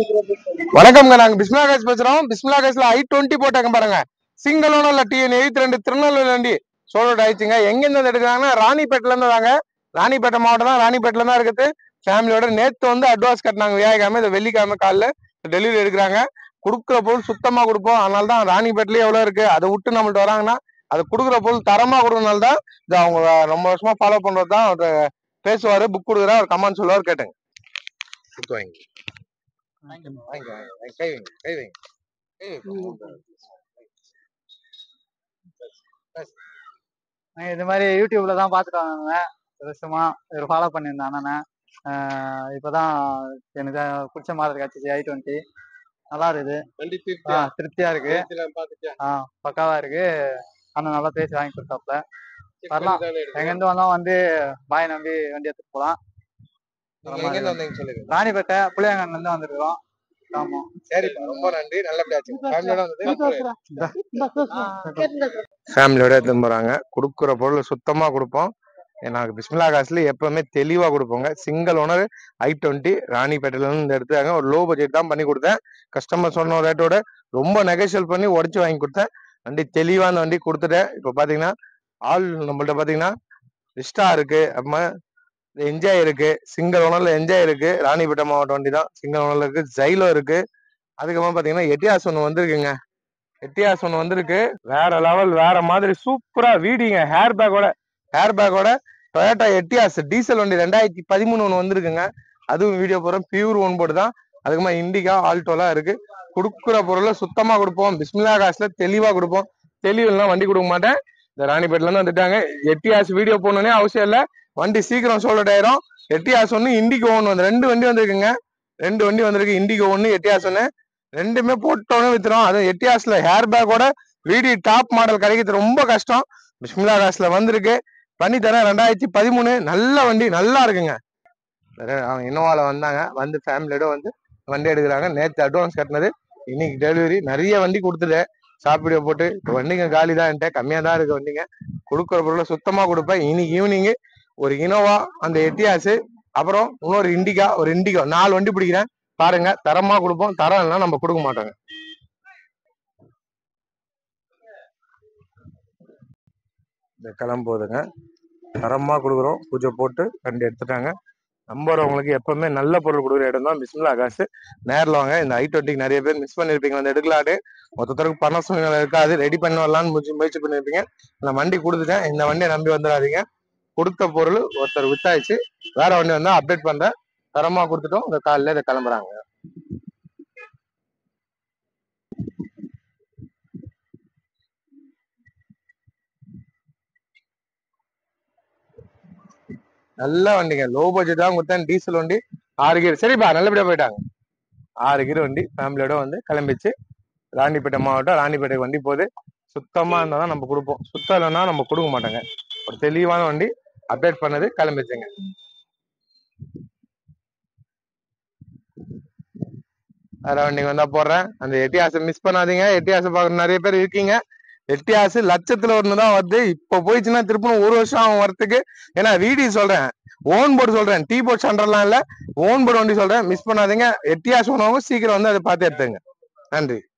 வணக்கம்ங்க. நாங்க பிஸ்மிலா கேஸ் பேசுறோம். பிஸ்மிலா கேஸ்ல i20 போட்டாங்க பாருங்க. சிங்கிள் ஓனர்ல TN 72 திருநெல்வேலி வண்டி சோல்ட் ஆயிடுச்சுங்க. எங்க இருந்து எடுக்கிறாங்கன்னா ராணிப்பேட்டில இருந்து தாங்க. ராணிப்பேட்டை மாவட்டம் தான், ராணிப்பேட்டில தான் இருக்குது. ஃபேமிலியோட நேத்து வந்து அட்வான்ஸ் கட்டினாங்க. வியாழக்கிழமை இந்த வெள்ளிக்கிழமை காலைல டெலிவரி எடுக்கிறாங்க. கொடுக்குற பொருள் சுத்தமா கொடுப்போம். அதனால தான் ராணிப்பேட்டிலேயே எவ்வளவு இருக்கு அதை விட்டு நம்மள்ட்ட வராங்கன்னா அதை கொடுக்குற பொருள் தரமா கொடுக்கறதுனால தான் இது அவங்க ரொம்ப வருஷமா ஃபாலோ பண்றது தான். அவர் பேசுவாரு, புக் கொடுக்குறா, அவர் கமெண்ட் சொல்லுவார், கேட்டுங்க. புக் வாங்கி கை வைங்க, கை வைங்க, கை வைங்க. இது மாதிரி யூடியூப்ல தான் பார்த்துட்டு வாங்க வருஷமா இவர் ஃபாலோ பண்ணியிருந்தேன் அண்ணனை. இப்போதான் எனக்கு பிடிச்ச மாதிரி கிடைச்சிச்சு i20. நல்லா இருக்குது, திருப்தியா இருக்கு, பக்காவா இருக்கு. அண்ணன் நல்லா பேசி வாங்கி கொடுத்தாப்புல. வரலாம், எங்கேருந்து வந்தோம் வந்து பாய் நம்பி வண்டி எடுத்துட்டு போகலாம். ராணிப்பேட்டை புளியங்கன்ல இருந்து வந்துருக்கோம். ஆமா, சரி, ரொம்ப நன்றி. ஃபேமிலியோட எடுத்துன்னு போறாங்க. கொடுக்குற பொருள் சுத்தமா கொடுப்போம். எனக்கு பிஸ்மிலா காசுல எப்பவுமே தெளிவா கொடுப்போங்க. சிங்கிள் ஓனர் i20 ராணிப்பேட்டையில இருந்து எடுத்தாங்க. ஒரு லோ பட்ஜெட் தான் பண்ணி கொடுத்தேன். கஸ்டமர் சொன்ன ரேட்டோட ரொம்ப நெகோஷியல் பண்ணி உடச்சு வாங்கி கொடுத்தேன். வண்டி தெளிவா அந்த வண்டி கொடுத்துட்டேன். இப்போ பாத்தீங்கன்னா ஆள் நம்மள்ட்ட பாத்தீங்கன்னா ரிஸ்டா இருக்கு, அப்புறமா என்ஜாய் இருக்கு, சிங்கிள் ஓனர்ல என்ஜாய் இருக்கு. ராணிப்பேட்டை மாவட்டம் வண்டி தான், சிங்கிள் ஓனர்ல இருக்கு. ஜைலோ இருக்கு. அதுக்கப்புறம் பாத்தீங்கன்னா எட்டியாஸ் ஒன்று வந்திருக்குங்க. எட்டியாஸ் ஒன்று வந்திருக்கு, வேற லெவல், வேற மாதிரி சூப்பரா வீடிங்க. ஹேர் பேக்கோட டொயோட்டா எட்டியாஸ் டீசல் வண்டி 2013 ஒன்று வந்திருக்குங்க. அதுவும் வீடியோ போறோம். பியூர் ஒன் போர்டு தான். அதுக்குமா இண்டிகா ஆல்டோலாம் இருக்கு. கொடுக்குற பொருளை சுத்தமா கொடுப்போம். பிஸ்மிலா காசுல தெளிவா கொடுப்போம். தெளிவுலாம் வண்டி கொடுக்க மாட்டேன். இந்த ராணிப்பேட்டில இருந்து வந்துட்டாங்க. எட்டியாஸ் வீடியோ போடணும்னே அவசியம் இல்லை, வண்டி சீக்கிரம் சோல்ட் ஆயிரும். எட்டியாஸ் ஒன்று, இண்டிகோ ஒன்று வந்து 2 வண்டி வந்திருக்குங்க. 2 வண்டி வந்திருக்கு, இண்டிகோ ஒன்று, எட்டியாஸ் ஒன்று. ரெண்டுமே போட்டோன்னு வித்துரும். அது எட்டியாஸ்ல ஹேர் பேக்கோட வீடியோ டாப் மாடல் கிடைக்கிறது ரொம்ப கஷ்டம். பிஸ்மிலா காசுல வந்திருக்கு, பண்ணி தரேன். 2013 நல்ல வண்டி, நல்லா இருக்குங்க. அவங்க இன்னோவால வந்தாங்க, வந்து ஃபேமிலியோட வந்து வண்டி எடுக்கிறாங்க. நேற்று அட்வான்ஸ் கட்டினது, இன்னைக்கு டெலிவரி. நிறைய வண்டி கொடுத்துட்டேன். ஷாப் வீடியோ போட்டு வண்டிங்க காலி தான், என்கிட்ட கம்மியா தான் இருக்கு வண்டிங்க. கொடுக்குற பொருளை சுத்தமா கொடுப்பேன். இன்னைக்கு ஈவினிங் ஒரு இனோவா, அந்த எட்டியாஸ், அப்புறம் இன்னொரு இண்டிகா, ஒரு இண்டிகோ, 4 வண்டி பிடிக்கிறேன். பாருங்க, தரமா கொடுப்போம். தரம் இல்லைன்னா நம்ம கொடுக்க மாட்டோங்க. இந்த கிளம்பு போதுங்க, தரமா கொடுக்குறோம். பூஜை போட்டு வண்டி எடுத்துட்டாங்க. நம்புறவங்களுக்கு எப்பவுமே நல்ல பொருள் கொடுக்குற இடம் தான் பிஸ்மிலா காசு. நேரில் வாங்க. இந்த i20 நிறைய பேர் மிஸ் பண்ணிருப்பீங்க, வந்து எடுக்கலாட்டு. மொத்தத்தருக்கு பண சூழ்நிலை இருக்காது, ரெடி பண்ண வரலான்னு முயற்சி பண்ணிருப்பீங்க. நான் வண்டி கொடுத்துட்டேன், இந்த வண்டியை நம்பி வந்துடாதீங்க. கொடுத்த பொருள் ஒருத்தர் வித்தாயிடுச்சு, வேற வண்டி வந்தா அப்டேட் பண்றேன். தரமா கொடுத்துட்டோம். இந்த காலையில இதை கிளம்புறாங்க. நல்ல வண்டிங்க, லோ பட்ஜெட் தான் கொடுத்தேன். டீசல் வண்டி, 6 கீர். சரிப்பா, நல்லபடியா போயிட்டாங்க. 6 கீர் வண்டி ஃபேமிலியோட வந்து கிளம்பிச்சு. ராணிப்பேட்டை மாவட்டம், ராணிப்பேட்டை வண்டி போகுது. சுத்தமா இருந்தா தான் நம்ம கொடுப்போம், சுத்தம் இல்லைன்னா நம்ம கொடுக்க மாட்டோங்க. ஒரு தெளிவான வண்டி அப்டேட் பண்ணது கிளம்பிச்சுங்க. வேற வண்டிங்க வந்தா போடுறேன். அந்த எட்டியாசை மிஸ் பண்ணாதீங்க. எட்டியாசை பார்க்குற நிறைய பேர் இருக்கீங்க. எட்டியாசு லட்சத்துல ஒண்ணுதான் வருது. இப்ப போயிடுச்சுன்னா திருப்பணும் 1 வருஷம் ஆகும் வரத்துக்கு. ஏன்னா வீடியோ சொல்றேன், ஓன் போர்டு சொல்றேன், டீ போர்ட் சென்டர்லாம் இல்ல, ஓன் போர்டு வண்டி சொல்றேன். மிஸ் பண்ணாதீங்க. எட்டியாசு ஒன்று சீக்கிரம் வந்து அதை பார்த்து எடுத்துங்க. நன்றி.